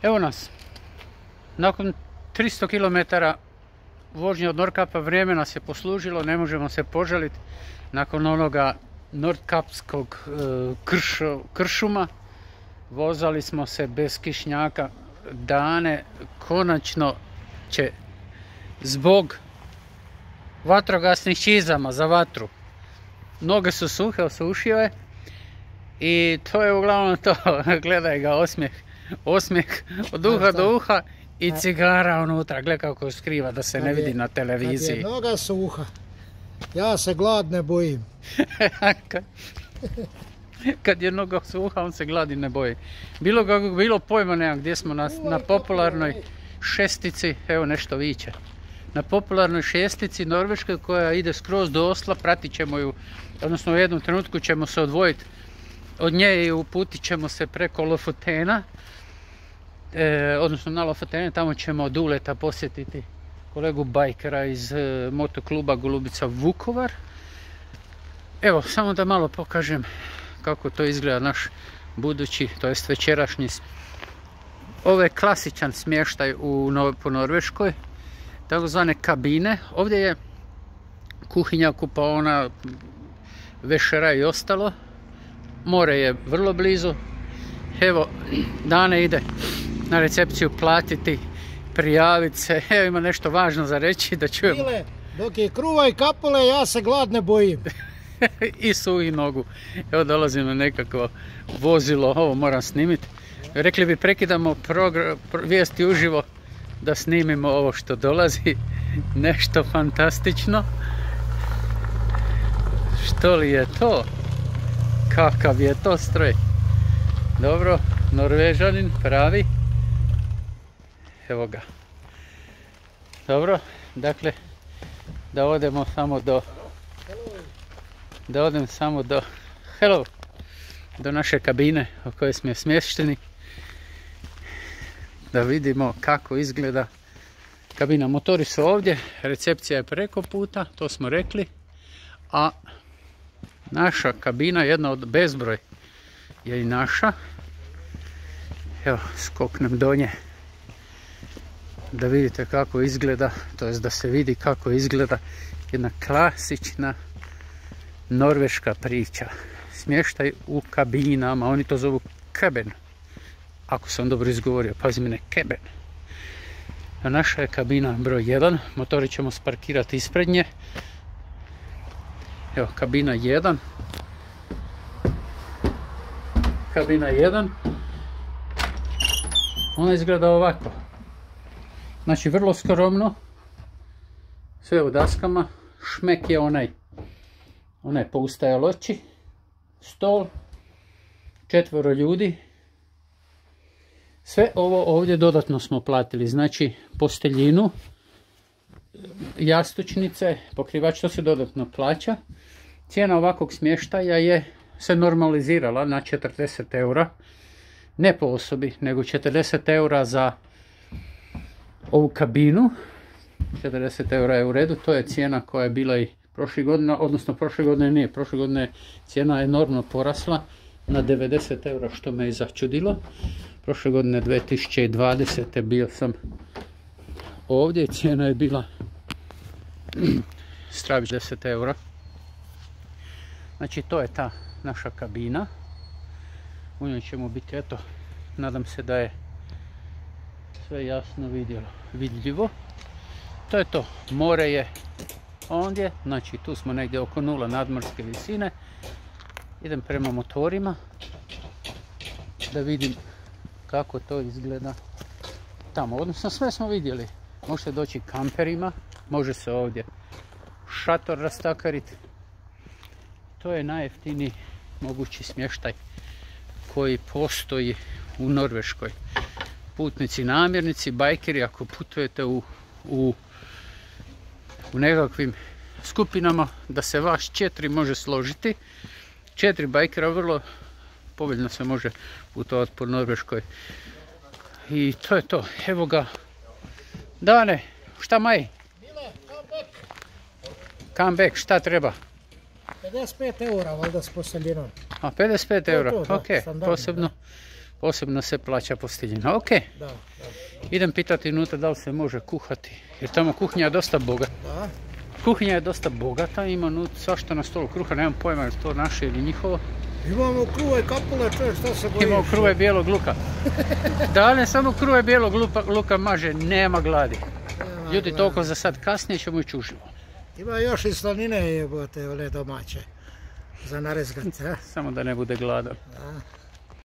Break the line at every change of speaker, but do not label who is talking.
Evo nas. Nakon 300 km vožnje od Nordkapa vrijeme nas je poslužilo, ne možemo se požaliti. Nakon onoga Nordkapskog kršuma vozali smo se bez kišnjaka dane. Konačno će zbog vatrogasnih čizama za vatru noge su suhe, osušio je i to je uglavnom to. Gledaj ga, osmijeh od uha do uha i cigara unutra. Gledaj kako skriva da se ne vidi na televiziji.
Kad je noga suha, ja se glad ne bojim.
Kad je noga suha, on se gladi ne boji. Bilo pojma nemam gdje smo na popularnoj šestici, evo nešto viče. Na popularnoj šestici Norveške koja ide skroz do Osla, pratit ćemo ju, odnosno u jednom trenutku ćemo se odvojiti od nje i uputit ćemo se preko Lofotena, odnosno na Lofotene, tamo ćemo od uleta posjetiti kolegu bajkera iz motokluba Golubica Vukovar. Evo, samo da malo pokažem kako to izgleda naš budući, to jest večerašnji. Ovo je klasičan smještaj po Norveškoj, takozvane kabine. Ovdje je kuhinja, kupaona, večera i ostalo. More je vrlo blizu. Evo, Dane ide na recepciju platiti, prijaviti se. Evo, ima nešto važno za reći da čujem.
Dok je kruva i kapule, ja se glad ne bojim.
I suhi nogu. Evo, dolazim na nekakvo vozilo, ovo moram snimiti. Rekli bi prekidamo vijesti uživo da snimimo ovo što dolazi. Nešto fantastično. Što li je to? Kakav je to stroj? Dobro, Norvežanin pravi. Evo ga. Dobro, dakle, da odemo samo do hello, do naše kabine u kojoj smo smješteni. Da vidimo kako izgleda kabina. Motori su ovdje, recepcija je preko puta, to smo rekli. A naša kabina, jedna od bezbroj, je i naša. Evo, skoknem do nje da vidite kako izgleda, to jest da se vidi kako izgleda jedna klasična norveška priča. Smještaj u kabinama, oni to zovu cabin. Ako sam dobro izgovorio, pazi mi, ne cabin. A naša je kabina broj 1, motori ćemo sparkirati ispred nje. Evo, kabina 1. Kabina 1. Ona izgleda ovako. Znači, vrlo skromno. Sve u daskama. Šmek je onaj poustajaloći. Stol. 4 ljudi. Sve ovo ovdje dodatno smo platili. Znači, posteljinu, jastučnice, pokrivač, to se dodatno plaća. Cijena ovakvog smještaja se normalizirala na 40 eura. Ne po osobi, nego 40 eura za ovu kabinu. 40 eura je u redu, to je cijena koja je bila i prošle godine, odnosno prošle godine nije, prošle godine cijena je enormno porasla na 90 eura, što me je začudilo. Prošle godine 2020. bio sam ovdje i cijena je bila stravić 10 eura. Znači, to je ta naša kabina. U njoj ćemo biti, eto, nadam se da je sve jasno vidljivo. To je to, more je ondje, znači tu smo negdje oko 0 nadmorske visine. Idem prema motorima da vidim kako to izgleda tamo. Odnosno, sve smo vidjeli. Možete doći kamperima, može se ovdje šator rastakariti. To je najjeftiniji mogući smještaj koji postoji u Norveškoj. Putnici, namjernici, bajkeri, ako putujete u nekakvim skupinama, da se vaš 4 može složiti. 4 bajkera vrlo povoljno se može putovati po Norveškoj. I to je to. Evo ga. Dane, šta maj? Come back, šta treba?
55 eura, valjda s poseljinom.
A 55 eura, ok, Posebno se plaća posteljina. Ok,
Da, da.
idem pitati unutra da li se može kuhati. Jer tamo kuhinja je dosta bogata.
Da.
Kuhinja je dosta bogata, ima svašta na stolu kruha, nemam pojma je li to naše ili njihovo.
Imamo kruve kapule, čovjek, šta se bojiš?
Imamo kruve bijelog luka. Da li samo kruve bijelog luka maže, nema gladi. Ljudi, toliko za sad, kasnije ćemo ići uživo.
Ima još i slanine jebote, one domaće. Za narezgat,
Samo da ne bude gladan.
Da.